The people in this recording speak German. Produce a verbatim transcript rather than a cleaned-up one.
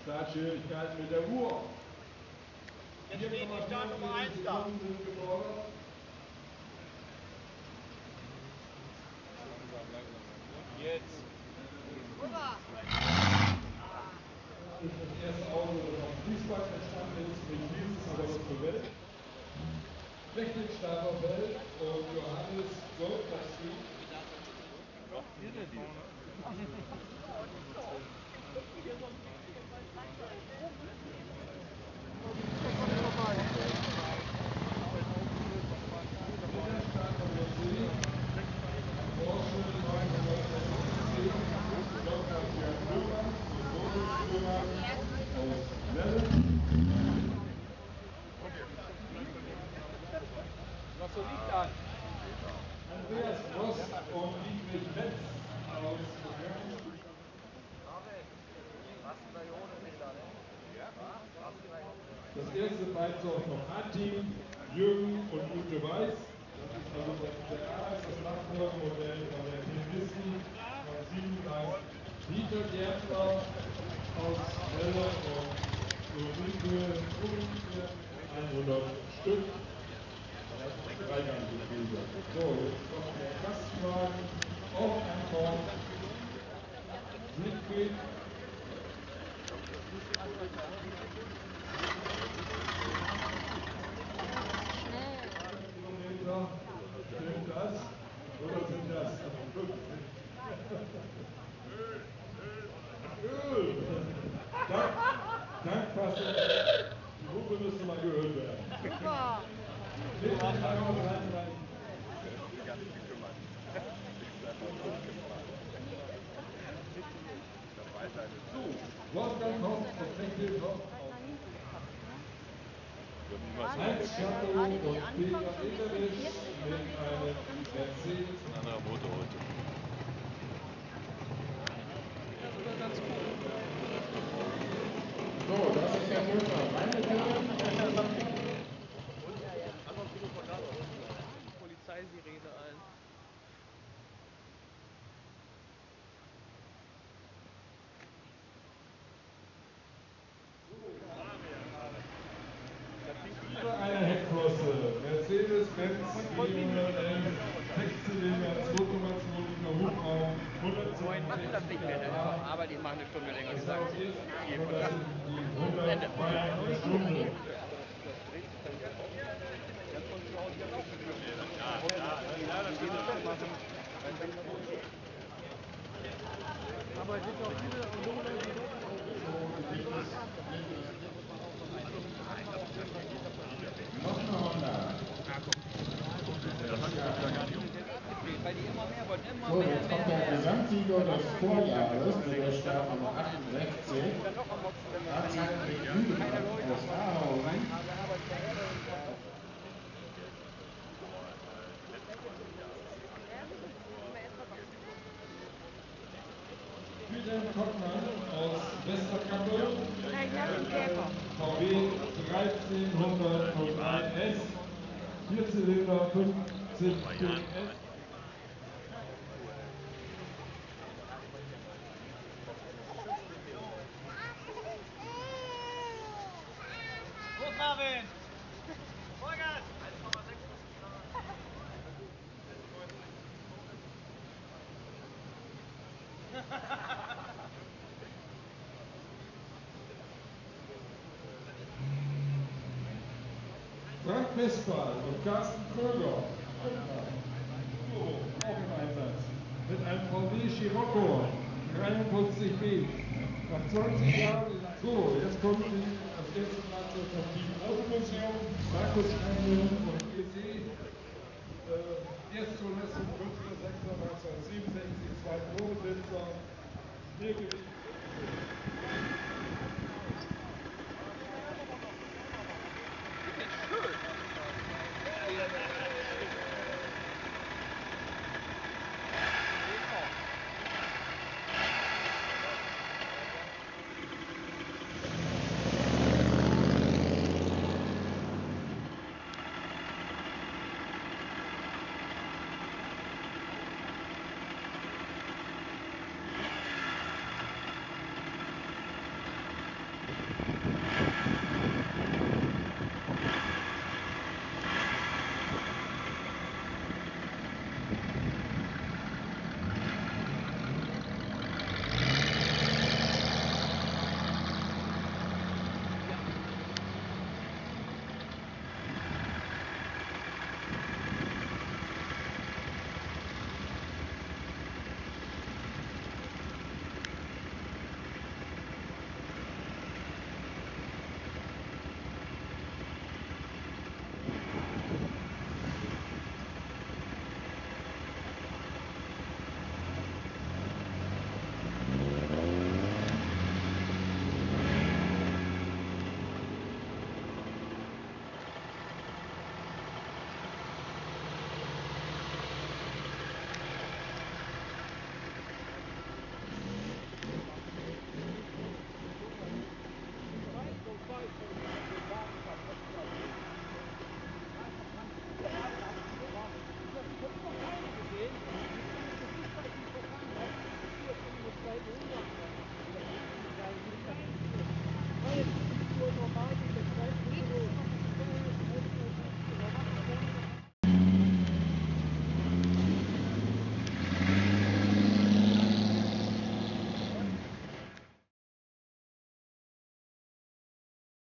Startschwierigkeiten mit der Uhr. Jetzt steht die Startnummer eins da. Jetzt. Das ist das erste Auto, das auf dem Fußball entstanden ist, mit dieses aber das für Welt. Technik Starterfeld und Johannes Goldberski. Was ist denn die? Was so liegt an? Andreas Ross und Dietrich Metz aus Köln. Das erste Beizoll vom A-Team, Jürgen und Ute Weiß. Das ist also das, der A ist das Nachfolgemodell von der Tenisky von siebenunddreißig. Dieter Gärtner aus Melle und Ulrike Ulrike hundert Stück. Dreiganggetriebe. So, jetzt kommt der Kastenwagen auf Ankommen. Siegfried. Kilometer. Stimmt das? Oder sind das fünfzehn? Öl! Dank, Tankpassung. Die Hupe müsste mal gehört werden. Super! So, Wolfgang Hoff und Michael Hoff Heinz Schatto und Peter Eberich mit einem Mercedes. Ein anderer Motor heute. So, das ist der Motor. Meine Herren. Polizeisirene ein. Eine Heckflosse, Mercedes-Benz vierhundertelf, Sechszylinder, zwei Komma zwei Liter Hubraum, hundertzweiundsechzig km/h. Aber die machen eine Stunde länger Das gesagt. ist die hundert Meilen pro Stunde. Aber es sind auch viele Noch eine Honda. weil die immer mehr wollen, immer So, mehr, jetzt kommt mehr, der mehr. Gesamtsieger des Vorjahres mit der Startnummer achtundsechzig. Arzak Lügen aus Ahausen. Wilhelm Kottmann aus Westerkappel. V W dreizehnhunderteins S. Vierzylinder fünfzig P S. Los, Marvin! Vollgas! eins Komma sechs. Frank Westphal und Carsten Kröger. So, auch im Einsatz. Mit einem V W Scirocco dreiundfünfzig B. Nach zwanzig Jahren. So, jetzt kommt die, das erste Mal zum Team Automuseum. Markus Engel und ihr seht, äh, erst zur Messung Münchner Sechser neunzehnhundertsiebenundsechzig, zwei Probesitzer. Hier gewinnt